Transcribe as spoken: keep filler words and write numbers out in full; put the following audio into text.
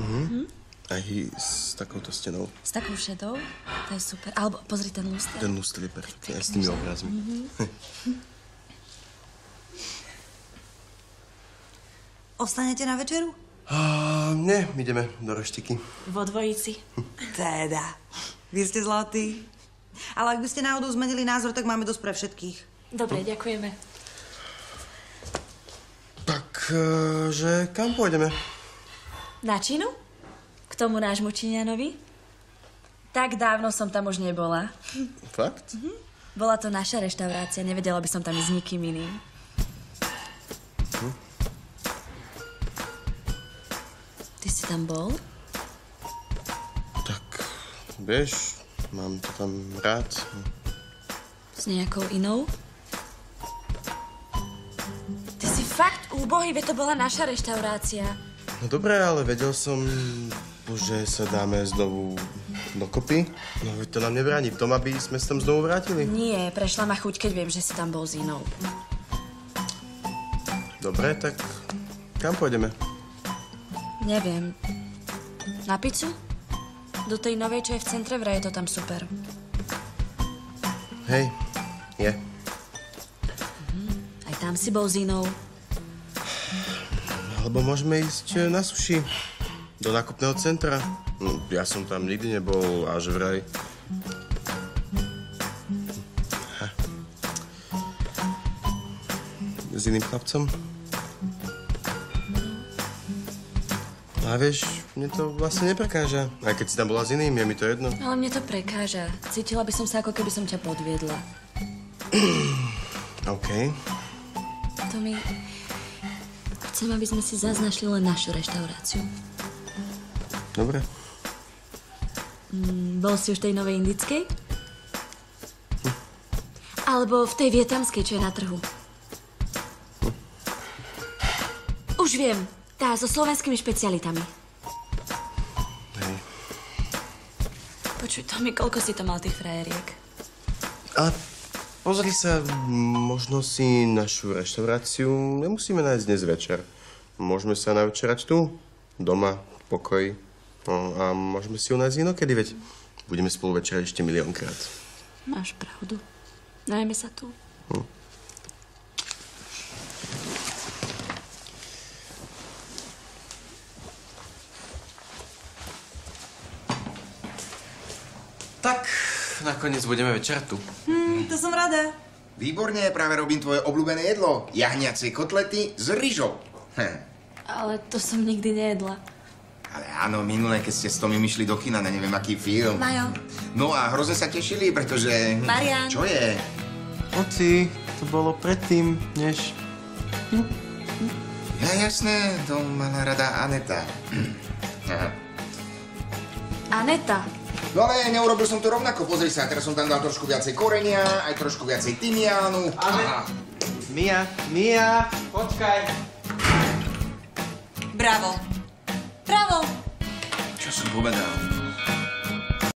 Mhm. Hm? Aj s takouto stenou. S takou šedou? To je super. Alebo pozri ten lúster. Ten lúster je perfektný, aj s tými obrazmi. Mm-hmm. Ostanete na večeru? Uh, nie, ideme do reštiky. Vo dvojici. Teda. Vy ste zlatí. Ale ak by ste náhodou zmenili názor, tak máme dosť pre všetkých. Dobre, ďakujeme. Tak, uh, že kam pôjdeme? Na Čínu? K tomu nášmu Číňanovi? Tak dávno som tam už nebola. Fakt? Mhm. Bola to naša reštaurácia, nevedela by som tam ísť s nikým iným. Hm? Ty si tam bol? Tak, vieš, mám to tam rád. S nejakou inou? Ty si fakt úbohý, veď to bola naša reštaurácia. No dobré, ale vedel som, že sa dáme znovu dokopy. No veď to nám nebráni v tom, aby sme sa tam znovu vrátili. Nie, prešla ma chuť, keď viem, že si tam bol s inou. Dobre, tak kam pôjdeme? Neviem. Na pizzu? Do tej novej, čo je v centre, vraj je to tam super. Hej, je. Mhm. Aj tam si bol s inou. Alebo môžeme ísť na sushi. Do nákupného centra. No, ja som tam nikdy nebol a že vraj... Ha. S iným chlapcom? A vieš, mne to vlastne neprekáža. Aj keď si tam bola s iným, je mi to jedno. Ale mne to prekáža. Cítila by som sa, ako keby som ťa podviedla. OK. To mi... Chcem, aby sme si zás našli len našu reštauráciu. Dobre. Mm, bol si už v tej novej indickej? Hm. Alebo v tej vietnamskej, čo je na trhu? Hm. Už viem. Tá so slovenskými špecialitami. Hej. Počuj, Tomi, koľko si to mal tých frajeriek? Ale pozri sa, možno si našu reštauráciu nemusíme nájsť dnes večer. Môžeme sa navečerať tu, doma, v pokoji. No, a môžeme si ju nájsť inokedy, veď budeme spolu večerať ešte miliónkrát. Máš pravdu. Najmä sa tu. Hm. Tak, nakoniec budeme večerať tu. Hm, to som rada. Výborne, práve robím tvoje obľúbené jedlo. Jahňacie kotlety s ryžou. Hm. Ale to som nikdy nejedla. Ale áno, minulé, keď ste s Tomím išli do kina na neviem aký film. Majo. No a hrozne sa tešili, pretože... Marián. Čo je? Oci, to bolo predtým, než... Hm? Ja jasné, to mala rada Aneta. Aha. Aneta. No ale neurobil som to rovnako, pozri sa, teraz som tam dal trošku viacej korenia, aj trošku viacej tymiánu. Aha. Mia, Mia, počkaj. Bravo. Bravo. Čo som povedal?